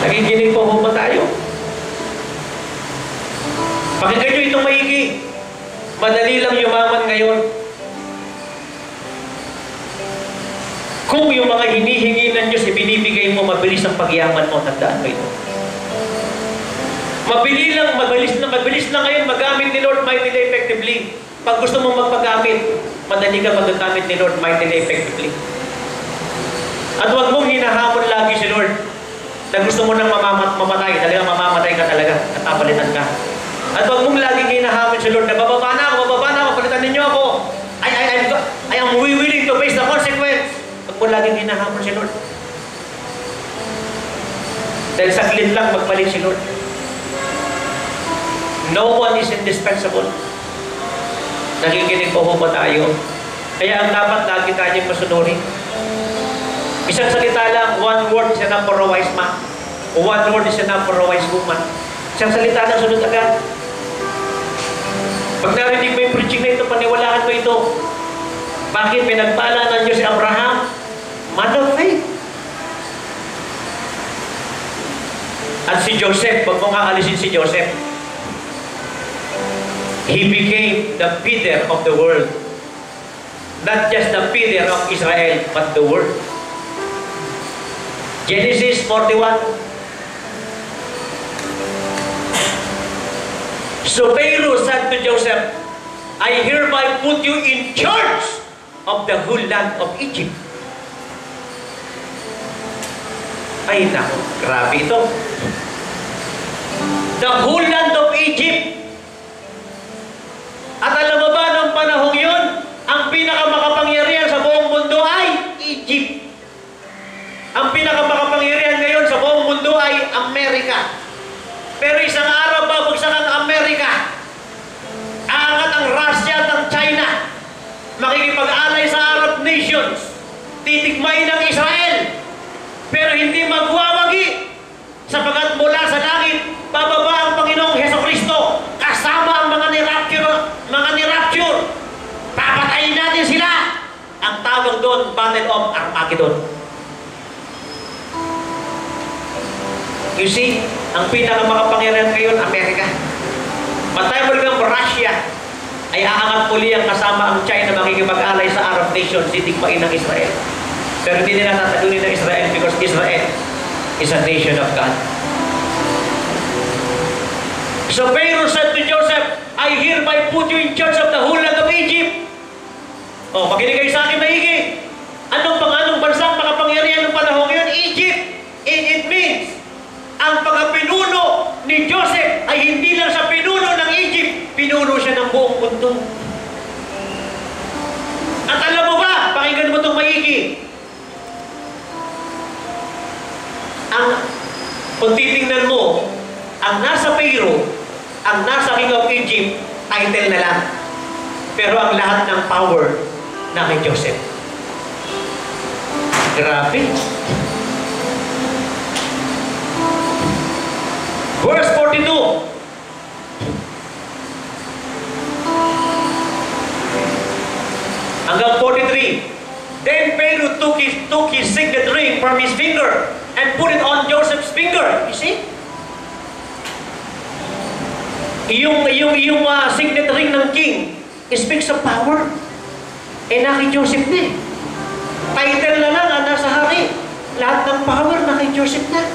Nakikinig po ba tayo? Pakinggan nyo itong maigi. Madali lang yumaman ngayon. Kung yung mga hinihingi ng Diyos, ibinibigay mo, mabilis ang pagyaman mo. Tandaan mo ito. Mabilis na ngayon magamit ni Lord mightily effectively. Pag gusto mong magpagamit, madali ka magagamit ni Lord mightily effectively. At huwag mong hinahamon lagi si Lord na gusto mo nang mamatay. Talagang mamamatay ka talaga at papalitan ka. At huwag mong laging hinahamon si Lord na bababa na ako, palitan ninyo ako. I am willing to face the consequence. Huwag mo laging hinahamon si Lord. Dahil saglit lang magpalit si Lord. No one is indispensable. Nakikinig po ba tayo? Kaya ang dapat lagi tayong masunurin. Isang salita lang, one word is enough for a wise man. One word is enough for a wise woman. Isang salita lang, sunod agad. Pag narinig mo yung preaching na ito, paniwalaan mo ito. Bakit pinagpala ng Diyos si Abraham? Man of faith. At si Joseph, wag mong aalisin si Joseph. He became the feeder of the world. Not just the feeder of Israel, but the world. Genesis 41. So Pharaoh said to Joseph, I hereby put you in charge of the whole land of Egypt. Ay naku, grabe ito. The whole land of Egypt. At alam mo ba, noong panahong yun, ang pinakamakapangyarihan sa buong mundo ay Egypt. Ang pinakamakapangyarihan ngayon sa buong mundo ay Amerika. Pero isang araw, babagsak ang Amerika. Aangat ang Russia at ang China. Makikipag-alay sa Arab nations. Titigmain ng Israel. Pero hindi magwawagi. Sapagat mula sa langit, bababa ang Panginoong Hesukristo. Kasama ang mga ni-rapture. Papatayin natin sila. Ang tawag doon, Battle of Armageddon. You see, ang pinakamakapangyarihan ngayon, Amerika. Matay mo rin ang Russia, ay aangat muli ang kasama ang China makikipag-alay sa Arab nations, titigmain ng Israel. Pero hindi nila tatalunin ng Israel because Israel is a nation of God. So Pharaoh said to Joseph, I hereby put you in charge of the whole land of Egypt. Oh, makinig kayo sa akin maigi. Anong bansang makapangyarihan ng panahon ngayon? Egypt. It means, ang pagkapinuno ni Joseph ay hindi lang sa pinuno ng Egypt, pinuno siya ng buong mundo. At alam mo ba, pakinggan mo itong maigi. Kung titingnan mo, ang nasa Pharaoh, ang nasa King of Egypt, title na lang. Pero ang lahat ng power na kay Joseph. Grabe. Verse 42. Hanggang 43. Then Pharaoh took his signet ring from his finger and put it on Joseph's finger. You see? Yung signet ring ng king speaks of power. Eh, na kay Joseph na eh. Title na lang, nasa hari. Lahat ng power na kay Joseph na.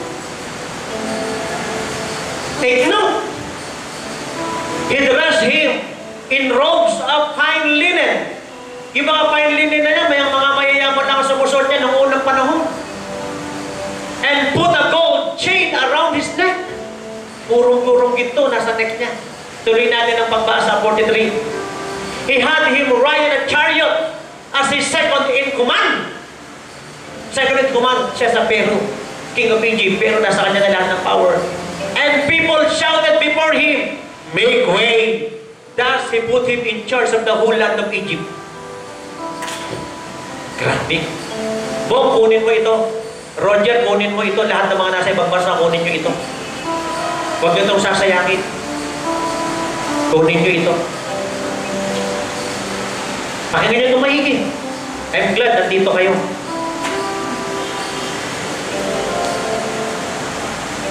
Take note. He dressed him in robes of fine linen. Yung mga fine linen na yan, may mga mayayaman lang sumusot niya noong unang panahon. And put a gold chain around his neck. Purong-purong ginto nasa neck niya. Tuloy natin ang pagbasa, 43. He had him ride in a chariot as his second in command. Second in command siya sa Pharaoh, King of Egypt, pero nasa kanya na lahat ng power. And people shouted before him, make way. Thus he put him in charge of the whole land of Egypt. Grabe. Bong, kunin mo ito. Roger, kunin mo ito. Lahat ng mga nasa ibang bansa, kunin nyo ito. Huwag nyo itong sasayangin. Kunin nyo ito. Pakinggan nyo itong maigi. I'm glad nandito kayo.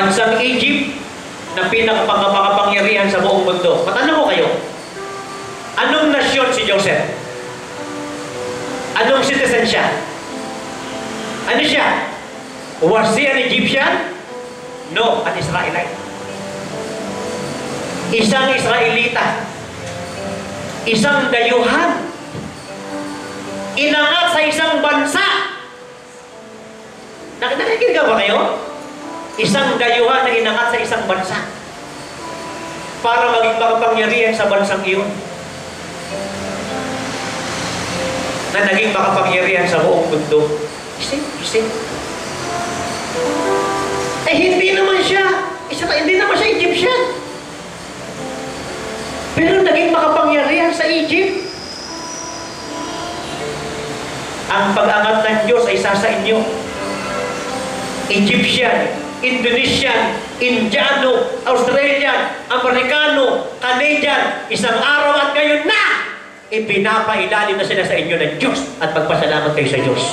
Bansang Egypt na pinakamakapangyarihan sa buong mundo. Matanong ko kayo, anong nasyon si Joseph? Anong citizen siya? Ano siya? Was he an Egyptian? No, an Israelite. Isang Israelita. Isang dayuhan. Inangat sa isang bansa. Nakikinig ba kayo? Isang dayuhan na inangat sa isang bansa para maging makapangyarihan sa bansang iyon, na naging makapangyarihan sa buong mundo. You see? Eh, hindi naman siya Egyptian. Pero naging makapangyarihan sa Egypt. Ang pag-angat ng Diyos ay isa sa inyo. Egyptian, Indonesian, Indiano, Australian, Amerikano, Canadian, isang araw at ngayon na ipinapailalim na sila sa inyo ng Diyos at magpasalamat kayo sa Diyos.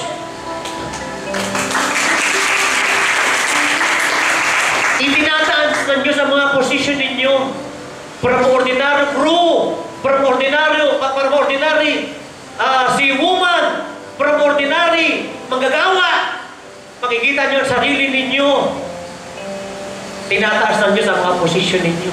Itinataas ng Diyos ang mga posisyon ninyo from ordinary crew, from ordinary si woman, from ordinary manggagawa. Makikita nyo ang sarili ninyo. Tinataas ng Diyos ang mga posisyon ninyo.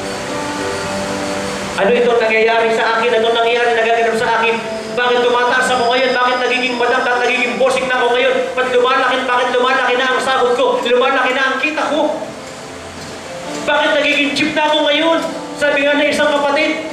Ano itong nangyayari sa akin? Ano nangyayari nagaganap sa akin? Bakit tumataas ako ngayon? Bakit nagiging madam? Bakit nagiging bossing na ako ngayon? Bakit lumalaki na ang sahod ko? Lumalaki na ang kita ko? Bakit nagiging cheap na ako ngayon? Sabi nga na isang kapatid,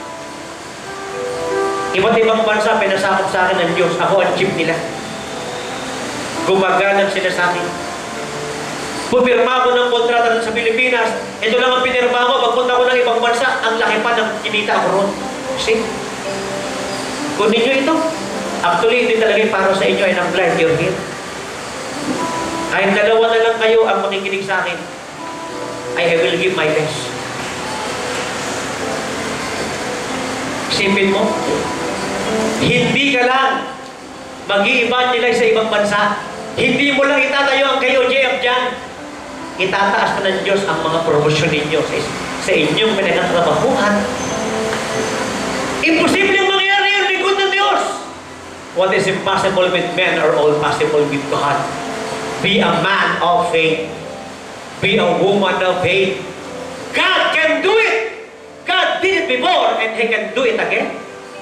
iba't ibang bansa pinasakop sa akin ng Diyos. Ako ang cheap nila. Gumagalang sila sa akin. Pupirma ko ng kontrata sa Pilipinas. Ito lang ang pinirma ko. Pagpunta ko ng ibang bansa, ang laki pa ng kinita ko ron. See? Kunin nyo ito. Actually, hindi talaga para sa inyo. And I'm glad you're here. Kahit dalawa na lang kayo ang makikinig sa akin, I will give my best. Isipin mo, hindi ka lang mag-i-evangelize sa ibang bansa. Hindi mo lang itatayo ang kayo, JF dyan. Itataas na ng Diyos ang mga promosyon ninyo sa inyong pinagtatrabahuhan. Imposibleng mangyari yun, lingkod ng Diyos. What is impossible with men are all possible with God. Be a man of faith. Be a woman of faith. God can do it. God did it before and He can do it again.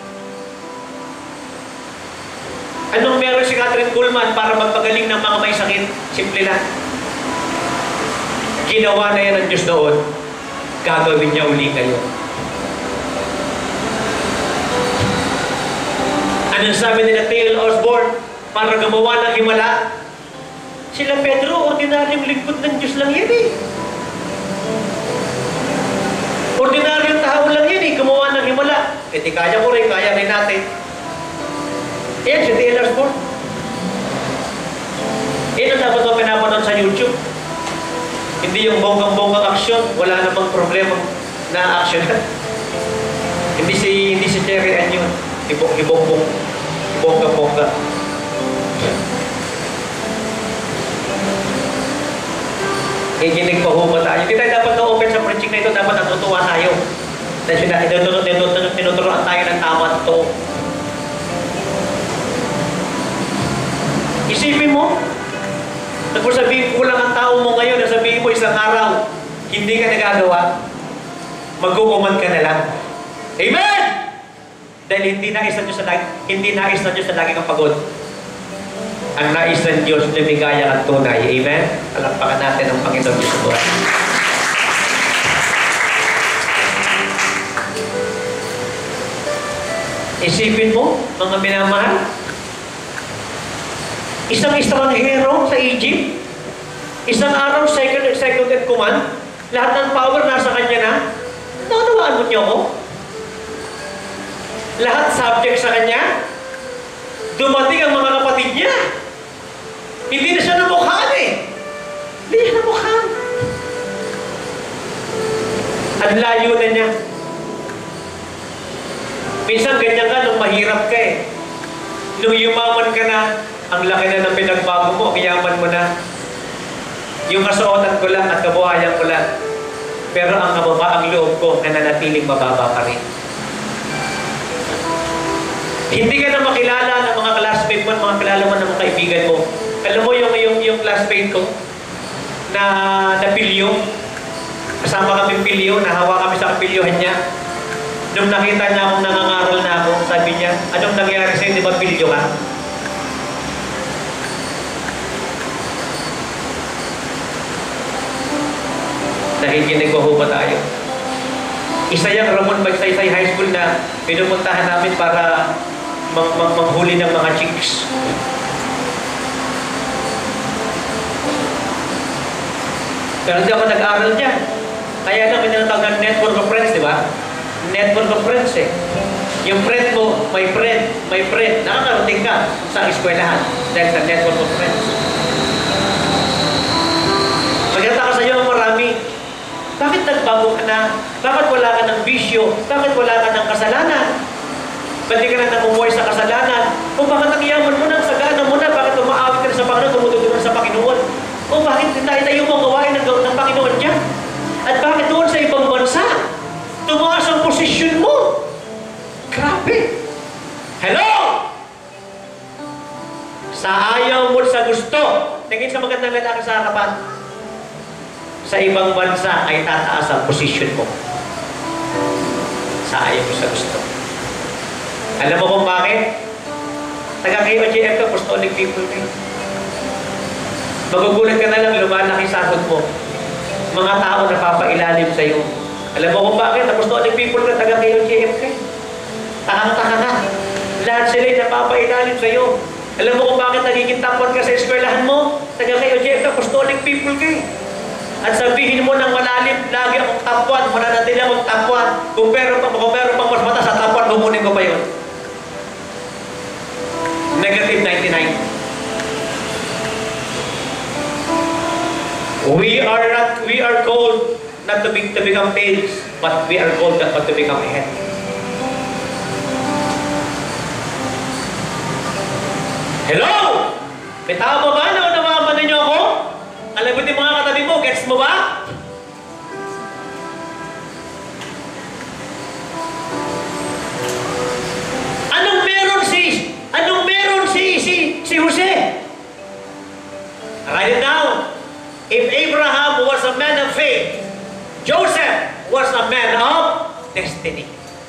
Anong meron si Catherine Kuhlman para magpagaling ng mga may sakit? Simple lang. Ginawa na yan ng Diyos noon. Gagawin niya uli kayo. Anong sabi nila T.L. Osborne para gumawa ng himala? Sila Pedro, ordinaryong lingkod ng Diyos lang yan eh. Ordinaryong tao lang yan eh, gumawa ng himala. Eh di kaya ko rin, kaya rin natin. Yan, si T.L. Osborne. Yan ang dapat mo pinapanood sa YouTube. Hindi yung bonggang-bonggang aksyon, wala namang problema na aksyon. hindi si Cherry Ann yun. Bonggang-bongga. Ikinig pa ho ba tayo? Hindi tayo dapat na-open sa preaching na ito, dapat natutuwa tayo. Dahil tinuturuan tayo ng tama at totoo. Isipin mo, nagsasabihin kulang ang tao mo ngayon, nasabihin mo isang araw, hindi ka nagagawa, magkukuman ka na lang. Amen! Dahil hindi nais ng Diyos sa lagi kang pagod. Ang nais ng Diyos, lumigaya at tunay. Amen? Palakpakan natin ang Panginoon Diyos sa buhay. Isipin mo, mga minamahal, isang estranghero sa Egypt, isang araw, second in command, lahat ng power nasa kanya na. Naunawaan mo niyo ako? Lahat subject sa kanya. Dumating ang mga kapatid niya. Hindi na siya namukhaan eh. Hindi siya namukhaan. Ang layo na niya. Minsan ganyan ka nung mahirap ka eh. Nung yumaman ka na, ang laki na ng pinagbago mo, ang yaman mo na. Yung kasuotan ko lang at kabuhayan ko lang. Pero ang ang loob ko nananatiling mababa pa rin. Hindi ka na makilala ng mga classmate mo, mga kilala mo ng mga kaibigan mo. Alam mo yung classmate ko na pilyo. Kasama kami pilyo, nahawa kami sa pilyohan niya. Nung nakita niya akong nangangaral na ako, sabi niya, anong nangyari sa'yo, di ba pilyo ka? Nakikinig ko ba tayo? Isa yung Ramon Magsaysay High School na pinupuntahan namin para manghuli ng mga chicks. Pero hindi ako nag-aaral dyan. Kaya lang minatawag ng network of friends, di ba? Network of friends eh. Yung friend mo, may friend. Nakakarating ka sa eskwelahan dahil sa network of friends. Magkata ka sa iyo marami. Bakit nagbago ka na? Bakit wala ka ng bisyo? Bakit wala ka ng kasalanan? Ba't di ka na namumuhay sa kasalanan? O bakit ang iyaman mo na, sagana mo na? Bakit umaawit ka na sa Panginoon, tumututunan sa Panginoon? O bakit tayo mong gawain ng Panginoon dyan? At bakit doon sa ibang bansa, tumaas ang posisyon mo? Grabe! Hello! Sa ayaw mo sa gusto, tingin sa magandang lalaki sa harapan, sa ibang bansa ay tataas ang posisyon mo. Sa ayaw mo sa gusto. Alam mo kung bakit? Taga-KOJF ka, apostolic people kayo. Magugulat ka na lang, lumalaki sahod mo. Mga tao na papailalim sa iyo. Alam mo kung bakit? Apostolic people ka, taga-KOJF ka. Takang-taka ka. Lahat sila'y napapailalim sa iyo. Alam mo kung bakit nagiging top 1 ka sa eskwelahan mo? Taga-KOJF ka, apostolic people ka. At sabihin mo ng malalim, lagi akong top 1, mananatili akong top 1. Kung meron pang mas mata sa top 1, lumunin ko pa yun. Negative 99. We are called not to become tails, but we are called not to become a head. Hello! May tao ba? Naunawaman ninyo ako? Alam mo yung mga katabi mo, gets mo ba? Anong meron si Jose? Write it down. If Abraham was a man of faith, Joseph was a man of destiny.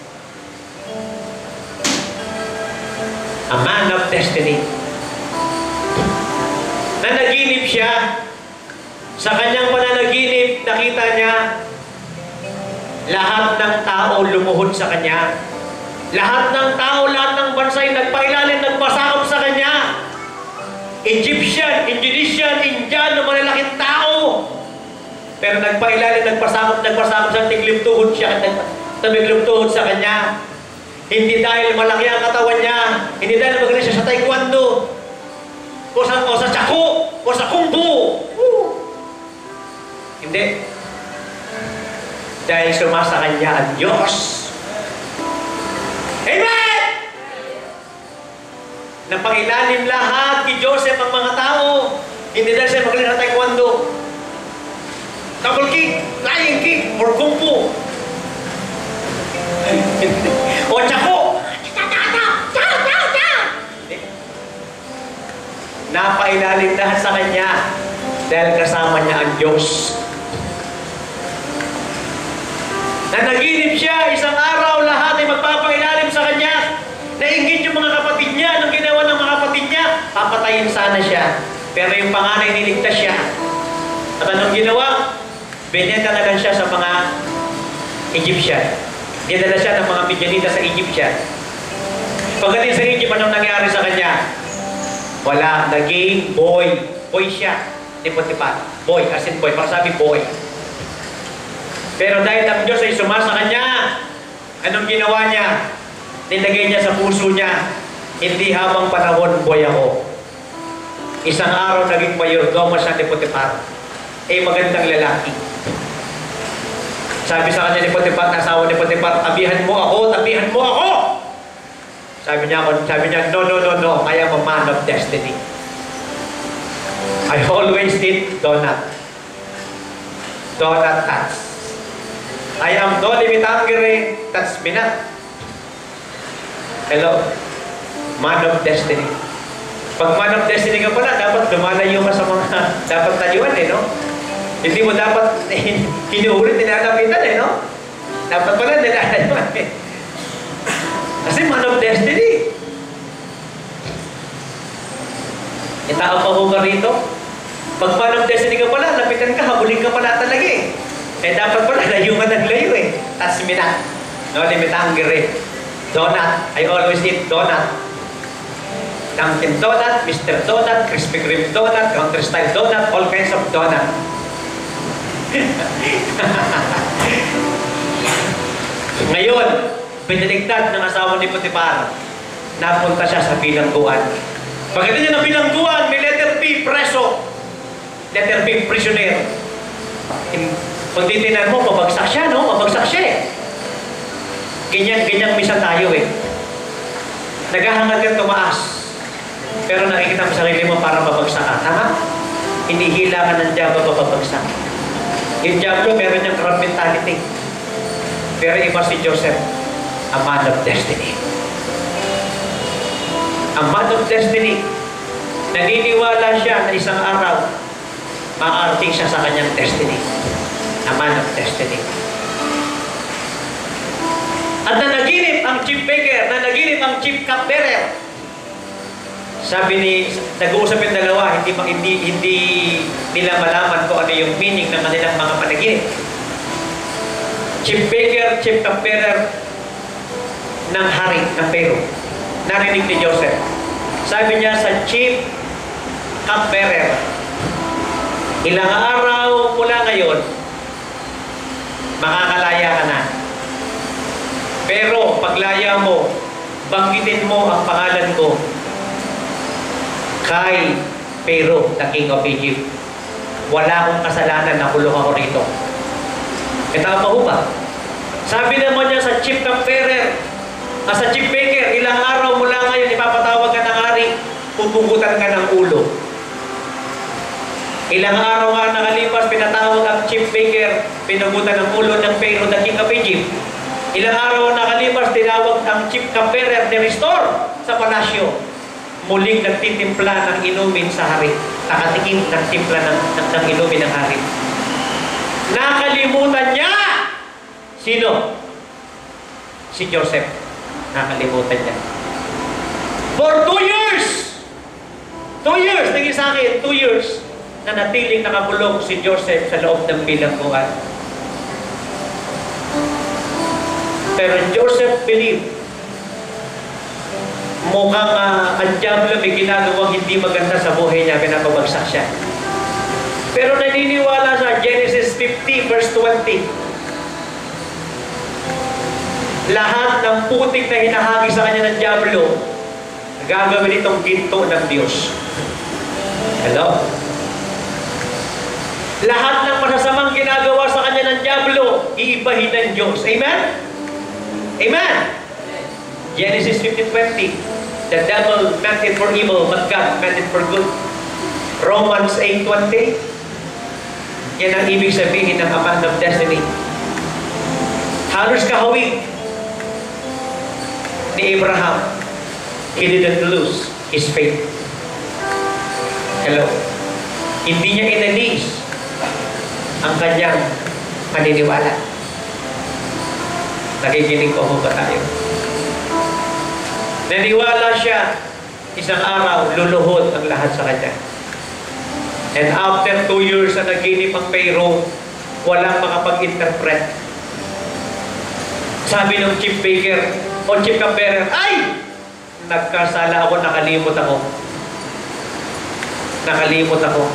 A man of destiny. Nanaginip siya. Sa kanyang pananaginip, nakita niya lahat ng tao lumuhod sa kanya. Lahat ng tao, lahat ng bansay nagpailalim, nagpasakop sa kanya. Egyptian, Indonesian, Indian, malalaking tao. Pero nagpailalim, nagpasakop sa tigliptuhod siya, tumiglimtuhod sa kanya. Hindi dahil malaki ang katawan niya, hindi dahil magaling siya sa taekwondo, o sa tsako, o sa kung fu. Hindi. Dahil sumasa kanya ang Diyos. Amen! Napailalim lahat kay Joseph ang mga tao. Hindi dahil siya magaling sa taekwondo, double kick, flying kick, or kung fu. O tsako. Napailalim lahat sa kanya dahil kasama niya ang Diyos. Nanaginip siya, isang araw lahat ay magpapailalim sa kanya. Nainggit yung mga kapatid niya. Anong ginawa ng mga kapatid niya? Papatayin sana siya. Pero yung panganay niligtas siya. At anong ginawa? Binenta na lang siya sa mga Egyptian. Dinala siya ng mga Midianita sa Egyptian. Pagdating sa Egypt, anong nangyari sa kanya? Wala. Naging boy. Boy siya. Tipot-tipat. Boy. As in boy. Pasabi boy. Pero dahil ang Diyos ay sumasa kanya, anong ginawa niya? Nilagay niya sa puso niya, hindi habang panahon boy ako. Isang araw naging mayordomo siya ni Potiphar. Magandang lalaki. Sabi sa kanya ni Potiphar, asawa ni Potiphar, tabihan mo ako, tabihan mo ako! Sabi niya, no, I am a man of destiny. I always eat donut. do not touch. I am do limitangere, touch me not. Hello? Man of destiny. Pag man of destiny ka pala, dapat lumalayo ka sa mga dapat tayuan no? Hindi mo dapat hinuulit, nilalapitan no? Dapat pala nilalayuan Kasi man of destiny. Itao pa ho ka rito. Pag man of destiny ka pala, lapitan ka, habulin ka pala talaga dapat pala, layo ka ng layo Tas minat. No, limitangere. Donut. I always eat donut. Dunkin' Donut, Mr. Donut, Krispy Kreme Donut, Country Style Donut, all kinds of donut. Ngayon, biniligtad ng asawa ni Potiphar, napunta siya sa bilangguan. Pagdating niya ng bilangguan, may letter P, preso. Letter P, prisoner. Pag titinan mo, mabagsak siya, no? Mabagsak siya Ganyan misa tayo Naghahangad kang tumaas. Pero nakikita mo sarili mo para mabagsak ka. Tama? Hinihila ka ng Diablo mababagsak. Yung Diablo, meron niyang crab mentality. Pero iba si Joseph, a man of destiny. A man of destiny. Naniniwala siya na isang araw, maarating siya sa kanyang destiny. A man of destiny. At nanaginip ang chief baker, nanaginip ang chief cupbearer. Sabi nag-uusap yung dalawa, hindi nila malaman kung ano yung meaning ng kanilang mga panaginip. Chief baker, chief cupbearer ng hari ng Pharaoh. Narinig ni Joseph. Sabi niya sa chief cupbearer, ilang araw mula ngayon, makakalaya ka na. Pero paglaya mo, banggitin mo ang pangalan ko kay Pharaoh, the king of Egypt. Wala akong kasalanan, nakulong ako rito. Kita pa ho ba? Sabi naman niya sa chief cupbearer, sa chief baker, ilang araw mula ngayon, ipapatawag ka ng hari, pupugutan ka ng ulo. Ilang araw nga nakalipas, pinatawag ang chief baker, pinugutan ng ulo ng Pharaoh, the king of Egypt. Ilang araw nakalipas, tinawag ang chief cupbearer ni restore sa palasyo. Muling nagtitimpla ng inumin sa hari. Nakatikim ng timpla ng inumin ng hari. Nakalimutan niya! Sino? Si Joseph. Nakalimutan niya. For 2 years! 2 years! Tingin sa akin, 2 years na natiling nakakulong si Joseph sa loob ng bilangguan. Pero Joseph believed mukhang ang Diablo may ginagawang hindi maganda sa buhay niya, pinapabagsak siya. Pero naniniwala sa Genesis 50 verse 20. Lahat ng putik na hinahagi sa kanya ng Diablo, gagawin itong ginto ng Diyos. Hello? Lahat ng masasamang ginagawa sa kanya ng Diablo, iibahin ng Diyos. Amen? Amen? Genesis 50:20. The devil meant it for evil, but God meant it for good. Romans 8:20. Yan ang ibig sabihin ng man of destiny. Halos kahawig ni Abraham, he didn't lose his faith. Hello? Hindi niya inalis ang kanyang paniniwala. Nakikinig ko ba tayo? Naniwala siya, isang araw, luluhod ang lahat sa kanya. And after 2 years na naginip ang Pharaoh, walang makapag-interpret. Sabi ng chief baker o chief cupbearer, ay! Nagkasala ako, nakalimot ako. Nakalimot ako.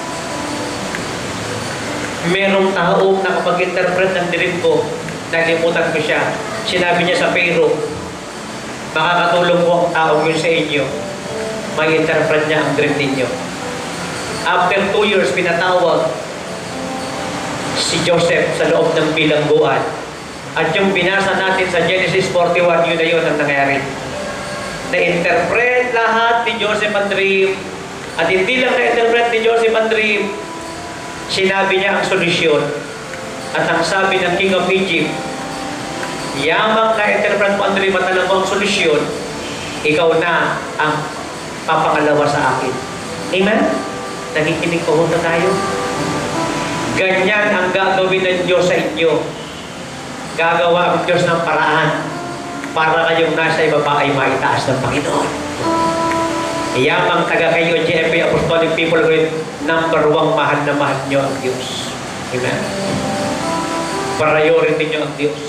Merong taong nakapag-interpret ng dream ko, nalimutan ko siya. Sinabi niya sa Pharaoh, makakatulong po ang taong yun sa inyo. May interpret niya ang dream ninyo. After 2 years, pinatawag si Joseph sa loob ng bilangguan. At yung binasa natin sa Genesis 41, yun na yun ang nangyari. Na-interpret lahat ni Joseph ang dream. At hindi lang na-interpret ni Joseph ang dream, Sinabi niya ang solusyon. At ang sabi ng King of Egypt, yamang na-interpret mo, Andre, matalang mo ang solusyon, ikaw na ang papangalawa sa akin. Amen? Nakikinig po na tayo. Ganyan ang gagawin ng Diyos sa inyo. Gagawa ang Diyos ng paraan para kayong nasa ibaba ay maitaas ng Panginoon. Yamang taga kayo, GFA Apostolic People with number 1, mahal na mahal nyo ang Diyos. Amen? Priority nyo ang Diyos.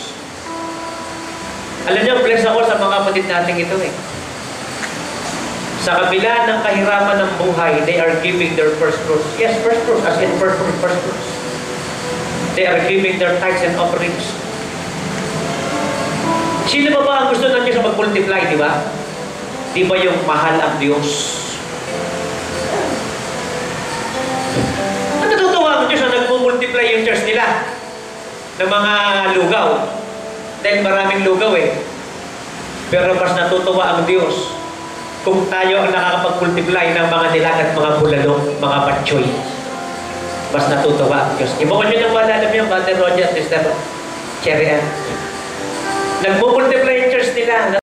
Alam niyo, bless ako sa mga kapatid natin ito eh. Sa kabila ng kahirapan ng buhay, they are giving their first fruits. Yes, first fruits, as in first fruits. They are giving their tithes and offerings. Sino ba ang gusto ng Diyos sa mag-multiply, di ba? Di ba yung mahal ang Diyos? Ang natutuwa ang Diyos na nag-multiply yung church nila ng mga lugaw. Dahil maraming lugaw eh. Pero mas natutuwa ang Diyos kung tayo ang nakakapag-multiply ng mga nilagat, mga bulalong, mga patsoy. Mas natutuwa ang Diyos. Ibukan nyo ng wala alam yung Brother Roger at Sister Cherry Ann. Nag-multiply yung church nila.